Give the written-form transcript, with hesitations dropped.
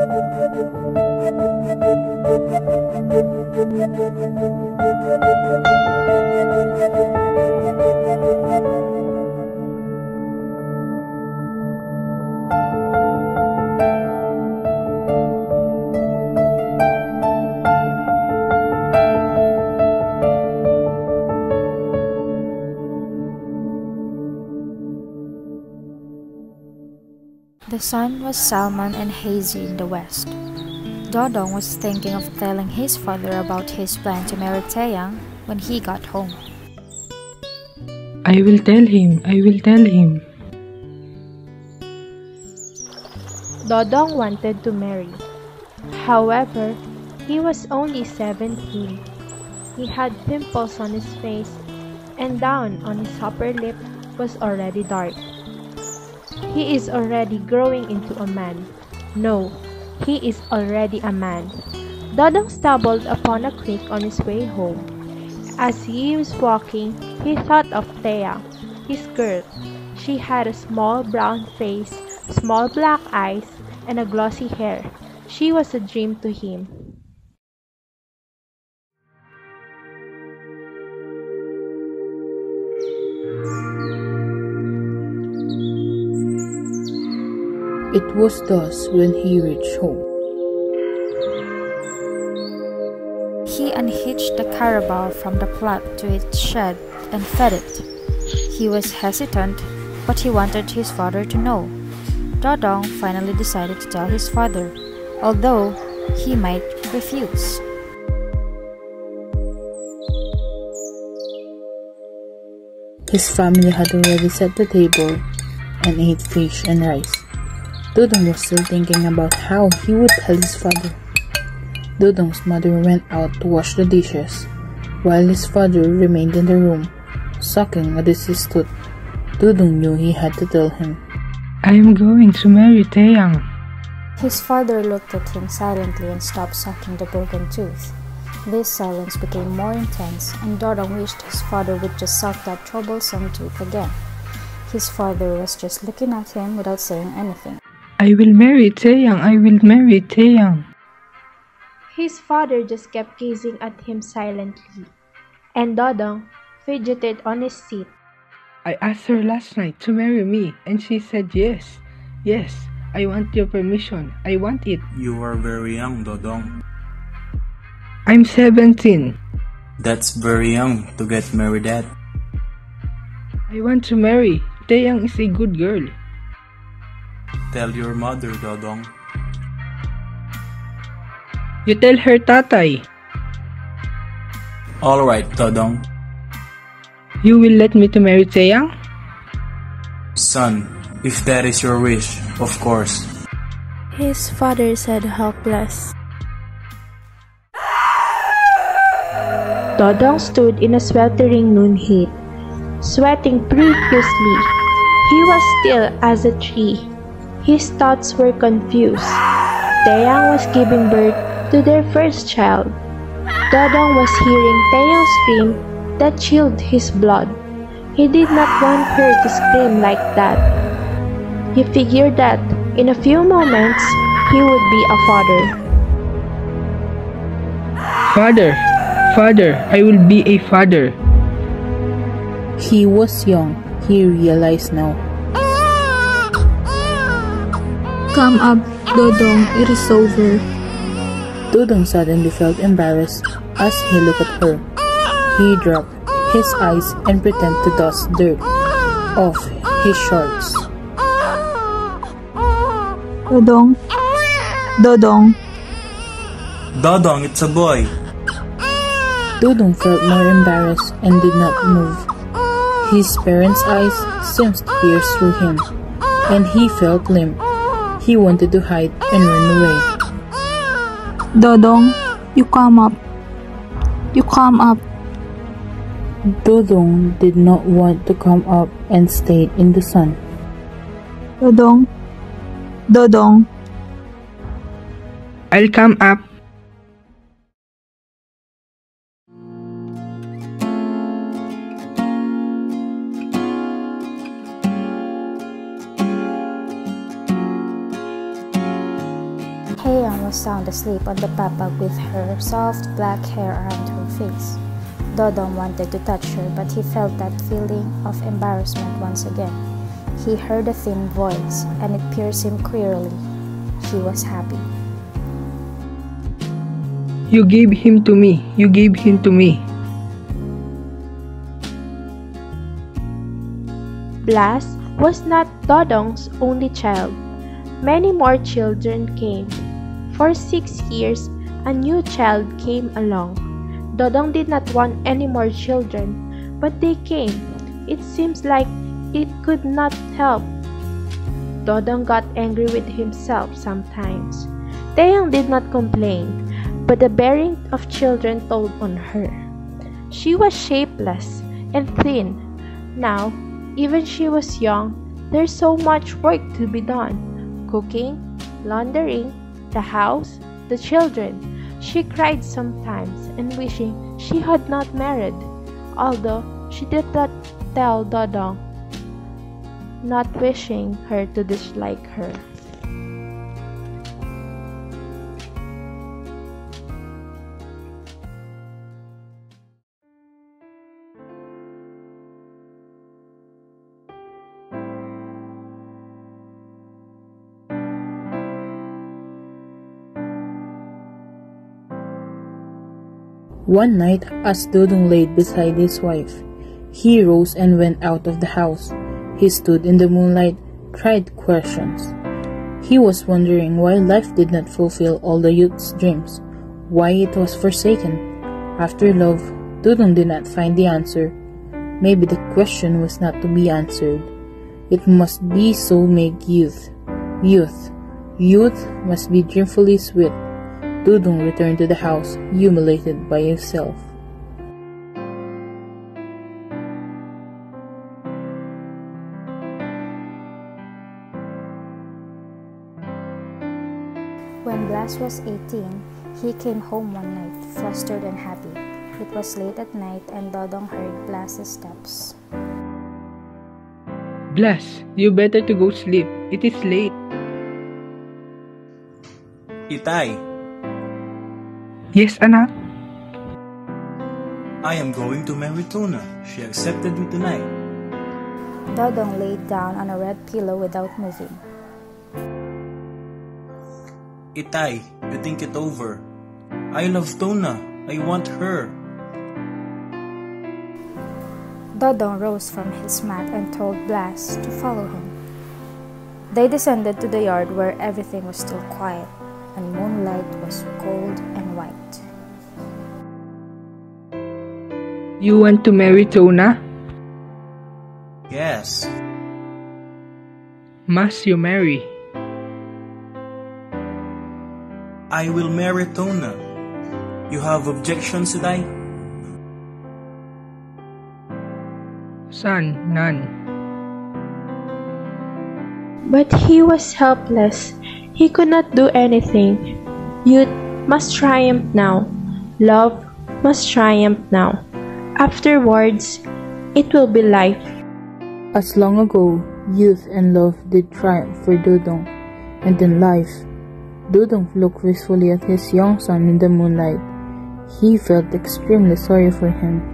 The sun was salmon and hazy in the west. Dodong was thinking of telling his father about his plan to marry Taeyang when he got home. I will tell him. Dodong wanted to marry. However, he was only 17. He had pimples on his face, and down on his upper lip was already dark. He is already growing into a man. No, he is already a man. Dodong stumbled upon a creek on his way home. As he was walking, he thought of Taeyang, his girl. She had a small brown face, small black eyes, and a glossy hair. She was a dream to him. It was dusk when he reached home. He unhitched the carabao from the plat to its shed and fed it. He was hesitant, but he wanted his father to know. Dodong finally decided to tell his father, although he might refuse. His family had already set the table and ate fish and rice. Dodong was still thinking about how he would tell his father. Dodong's mother went out to wash the dishes, while his father remained in the room, sucking at his tooth. Dodong knew he had to tell him. I am going to marry Taeyang. His father looked at him silently and stopped sucking the broken tooth. This silence became more intense, and Dodong wished his father would just suck that troublesome tooth again. His father was just looking at him without saying anything. I will marry Taeyang. His father just kept gazing at him silently, and Dodong fidgeted on his seat. I asked her last night to marry me, and she said yes. Yes, I want your permission. I want it. You are very young, Dodong. I'm 17. That's very young to get married at. I want to marry. Taeyang is a good girl. Tell your mother, Dodong. You tell her tatay. Alright, Dodong. You will let me to marry Taeyang? Son, if that is your wish, of course. His father said helpless. Dodong stood in a sweltering noon heat, sweating profusely. He was still as a tree. His thoughts were confused. Taeyang was giving birth to their first child. Dodong was hearing Taeyang scream that chilled his blood. He did not want her to scream like that. He figured that in a few moments he would be a father. Father, I will be a father. He was young, he realized now. Come up, Dodong, it is over. Dodong suddenly felt embarrassed as he looked at her. He dropped his eyes and pretended to dust dirt off his shorts. Dodong. Dodong, it's a boy. Dodong felt more embarrassed and did not move. His parents' eyes seemed to pierce through him, and he felt limp. He wanted to hide and run away. Dodong, you come up. Dodong did not want to come up and stayed in the sun. Dodong. I'll come up. Heian was sound asleep on the papag with her soft black hair around her face. Dodong wanted to touch her, but he felt that feeling of embarrassment once again. He heard a thin voice, and it pierced him queerly. He was happy. You gave him to me. You gave him to me. Blas was not Dodong's only child. Many more children came. For 6 years, a new child came along. Dodong did not want any more children, but they came. It seems like it could not help. Dodong got angry with himself sometimes. Taeyang did not complain, but the bearing of children told on her. She was shapeless and thin. Now, even she was young, there's so much work to be done. Cooking, laundering, the house, the children. She cried sometimes and wishing she had not married, although she did not tell Dodong, not wishing her to dislike her. One night, as Dodong laid beside his wife, he rose and went out of the house. He stood in the moonlight, tried questions. He was wondering why life did not fulfill all the youth's dreams, why it was forsaken. After love, Dodong did not find the answer. Maybe the question was not to be answered. It must be so make youth. Youth must be dreamfully sweet. Dodong returned to the house, humiliated by himself. When Blas was 18, he came home one night, flustered and happy. It was late at night and Dodong heard Blas's steps. Blas, you better to go sleep. It is late. Itay, Yes, anak. I am going to marry Tona. She accepted me tonight. Dodong laid down on a red pillow without moving. Itay, you think it over. I love Tona. I want her. Dodong rose from his mat and told Blas to follow him. They descended to the yard where everything was still quiet and moonlight was cold and white. You want to marry Tona? Yes. Must you marry? I will marry Tona. You have objections, Itay? Son, none. But he was helpless. He could not do anything. Youth must triumph now. Love must triumph now. Afterwards, it will be life. As long ago, youth and love did triumph for Dodong, and in life, Dodong looked wistfully at his young son in the moonlight. He felt extremely sorry for him.